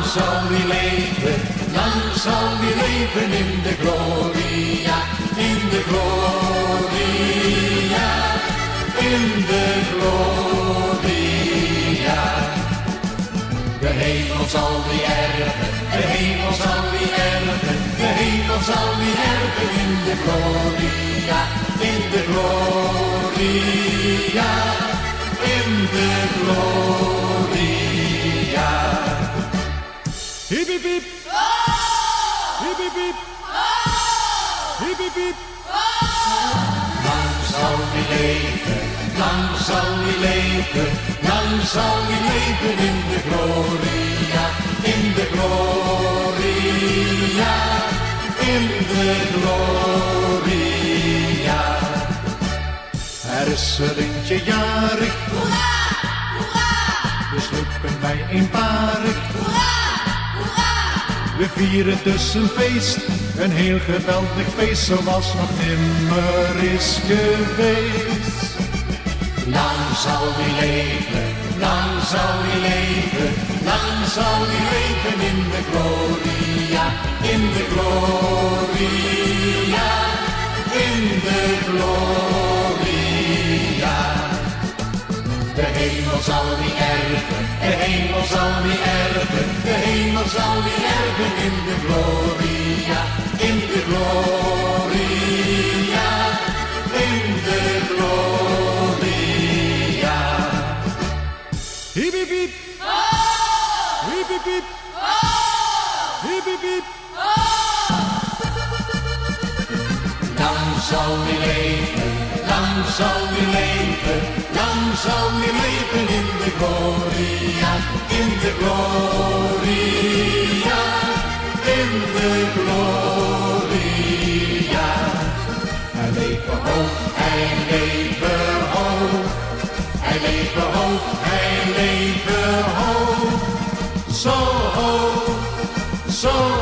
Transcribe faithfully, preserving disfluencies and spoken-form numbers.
zal hij leven, lang zal hij leven in de gloria, in de gloria, in de gloria. De hemel zal hij erven, de hemel zal hij erven, de hemel zal hij erven in de gloria, in de gloria, in de gloria. Hiep, hiep, hiep. Hiep, hiep, hiep. Hiep, hiep, hiep. Lang zal hij leven, lang zal hij leven, lang zal hij leven in de gloria, in de gloria, in de gloria. Er is er eentje jarig, Hoera, hoera, dus roepen wij eenparig. hoera, hoera. We vieren dus een feest, een heel geweldig feest zoals nog nimmer is geweest. Lang zal hij leven, lang zal hij leven, lang zal hij leven in de gloria, in de gloria, in de gloria. De hemel zal hij erven, de hemel zal hij erven, de hemel zal hij erven in de gloria, in de gloria, in de gloria. Hiep, hiep, hiep. Hiep, hiep, hiep. Hiep, hiep, hiep. Lang zal hij leven, lang zal hij leven, lang zal hij leven in de gloria, in de gloria, in de gloria. Hij leven hoog, hij leven hoog, hij leven hoog, hij leven hoog, zo hoog, zo